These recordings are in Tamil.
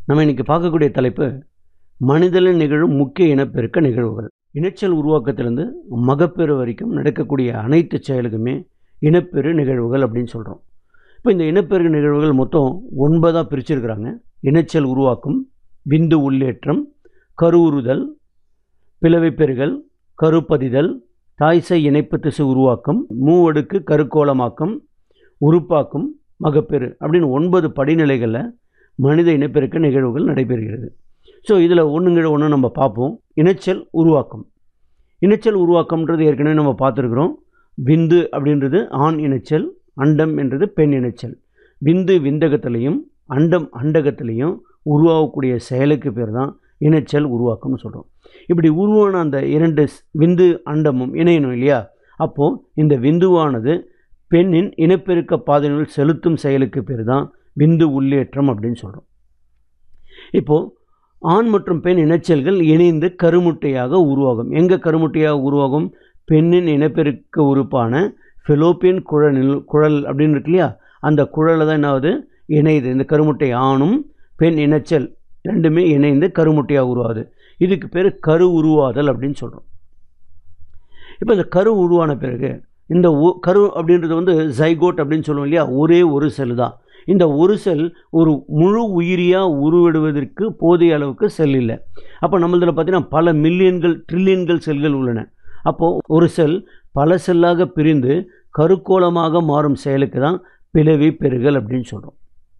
நம்ம இன்னைக்கு பார்க்கக்கூடிய தலைப்பு மனிதனில் நிகழும் முக்கிய இனப்பெருக்க நிகழ்வுகள். இனச்சல் உருவாக்கத்திலிருந்து மகப்பேறு வரைக்கும் நடக்கக்கூடிய அனைத்து செயலுக்குமே இனப்பெரு நிகழ்வுகள் அப்படின்னு சொல்கிறோம். இப்போ இந்த இனப்பெருக்க நிகழ்வுகள் மொத்தம் 9 பிரிச்சிருக்கிறாங்க. இனச்சல் உருவாக்கம், விந்து உள்ளேற்றம், கருவுறுதல், பிளவைப்பெறுதல், கருப்பதிதல், தாய்சை இணைப்பு திசு உருவாக்கம், மூவடுக்கு கருக்கோளமாக்கம், உருப்பாக்கும், மகப்பேறு அப்படின்னு 9 படிநிலைகளில் மனித இனப்பெருக்க நிகழ்வுகள் நடைபெறுகிறது. ஸோ இதில் ஒன்று நம்ம பார்ப்போம். இனச்சல் உருவாக்கம். இனச்சல் உருவாக்கம்ன்றது ஏற்கனவே நம்ம பார்த்துருக்குறோம். விந்து அப்படின்றது ஆண் இனச்சல், அண்டம் என்றது பெண் இனச்சல். விந்து விந்தகத்திலையும் அண்டம் அண்டகத்திலையும் உருவாகக்கூடிய செயலுக்கு பேர் தான் இனச்சல் உருவாக்கம்னு சொல்கிறோம். இப்படி உருவான அந்த 2 விந்து அண்டமும் இணையணும் இல்லையா? அப்போது இந்த விந்துவானது பெண்ணின் இனப்பெருக்க பாதையில் செலுத்தும் செயலுக்கு பேர் தான் விந்து உள்ளேற்றம் அப்படின்னு சொல்கிறோம். இப்போது ஆண் மற்றும் பெண் இனச்சல்கள் இணைந்து கருமுட்டையாக உருவாகும். எங்கே கருமுட்டையாக உருவாகும்? பெண்ணின் இனப்பெருக்க உறுப்பான ஃபெலோப்பியன் குழல் அப்படின்னு இருக்கு இல்லையா? அந்த குழலை தான் என்னாவது இணையுது. இந்த கருமுட்டை ஆணும் பெண் இனச்சல் ரெண்டுமே இணைந்து கருமுட்டையாக உருவாகுது. இதுக்கு பேர் கரு உருவாதல் அப்படின்னு சொல்கிறோம். இப்போ இந்த கரு உருவான பிறகு இந்த கரு அப்படின்றது ஜைகோட் அப்படின்னு சொல்லுவோம் இல்லையா? ஒரே ஒரு செல் தான். இந்த ஒரு செல் ஒரு முழு உயிரியாக உருவெடுவதற்கு போதிய அளவுக்கு செல் இல்லை. அப்போ நம்மளதில் பார்த்தீங்கன்னா பல மில்லியன்கள் ட்ரில்லியன்கள் செல்கள் உள்ளன. அப்போது ஒரு செல் பல செல்லாக பிரிந்து கருக்கோளமாக மாறும் செயலுக்கு தான் பிளவி பெறுதல் அப்படின்னு சொல்கிறோம்.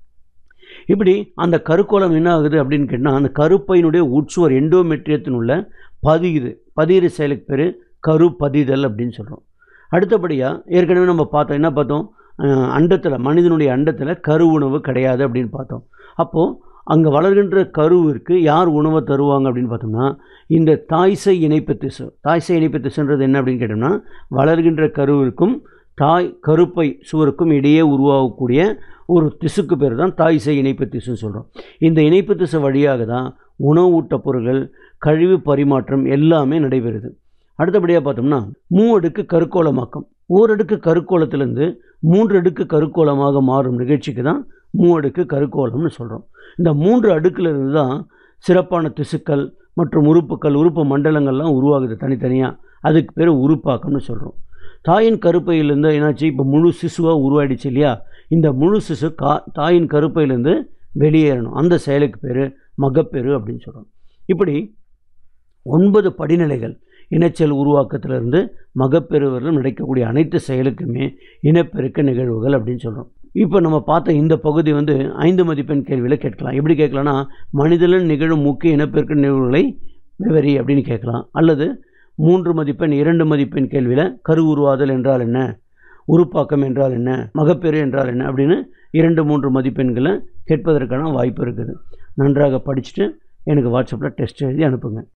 இப்படி அந்த கருக்கோளம் என்ன ஆகுது அப்படின்னு கேட்டால், அந்த கருப்பையினுடைய உட்சுவர் எண்டோமெட்ரியத்தின் உள்ள பதிகிற செயலுக்கு பேர் கருப்பதிதல் அப்படின்னு சொல்கிறோம். அடுத்தபடியாக ஏற்கனவே நம்ம பார்த்தோம், என்ன பார்த்தோம்? அண்டத்தில், மனிதனுடைய அண்டத்தில் கரு உணவு கிடையாது அப்படின்னு பார்த்தோம். அப்போது அங்கே வளர்கின்ற கருவிற்கு யார் உணவை தருவாங்க அப்படின்னு பார்த்தோம்னா, இந்த தாய்சை இணைப்பு திசு. தாய்சை இணைப்பு திசுன்றது என்ன அப்படின்னு கேட்டோம்னா, வளர்கின்ற கருவிற்கும் கருப்பை சுவருக்கும் இடையே உருவாகக்கூடிய ஒரு திசுக்கு பேர் தான் தாய்சை இணைப்பு திசுன்னு சொல்கிறோம். இந்த இணைப்பு திசு வழியாக தான் உணவு ஊட்டப் பொருட்கள், கழிவு பரிமாற்றம் எல்லாமே நடைபெறுது. அடுத்தபடியாக பார்த்தோம்னா மூவடுக்கு கருக்கோளமாக்கம். ஓரடுக்கு கருக்கோளத்திலிருந்து 3 அடுக்கு கருக்கோளமாக மாறும் நிகழ்ச்சிக்கு தான் மூவடுக்கு கருக்கோளம்னு சொல்கிறோம். இந்த 3 அடுக்கிலிருந்து தான் சிறப்பான திசுக்கள் மற்றும் உறுப்பு மண்டலங்கள்லாம் உருவாகுது தனித்தனியாக. அதுக்கு பேர் உருப்பாக்கம்னு சொல்கிறோம். தாயின் கருப்பையிலேருந்து என்னாச்சு? இப்போ முழு சிசுவாக உருவாயிடுச்சு இல்லையா? இந்த முழு சிசு தாயின் கருப்பையிலேருந்து வெளியேறணும். அந்த செயலுக்கு பேர் மகப்பேறு அப்படின்னு சொல்கிறோம். இப்படி 9 படிநிலைகள் இனச்சல் உருவாக்கத்திலிருந்து மகப்பேறு வரலும் நடக்கக்கூடிய அனைத்து செயலுக்குமே இனப்பெருக்க நிகழ்வுகள் அப்படின்னு சொல்கிறோம். இப்போ நம்ம பார்த்த இந்த பகுதி 5 மதிப்பெண் கேள்வியில் கேட்கலாம். எப்படி கேட்கலான்னா, மனிதனில் நிகழும் முக்கிய இனப்பெருக்க நிகழ்வுகளை விவரி அப்படின்னு கேட்கலாம். அல்லது 3 மதிப்பெண் 2 மதிப்பெண் கேள்வியில் கரு உருவாதல் என்றால் என்ன, உருப்பாக்கம் என்றால் என்ன, மகப்பேறு என்றால் என்ன அப்படின்னு 2, 3 மதிப்பெண்களை கேட்பதற்கான வாய்ப்பு இருக்குது. நன்றாக படிச்சுட்டு எனக்கு வாட்ஸ்அப்பில் டெஸ்ட் எழுதி அனுப்புங்க.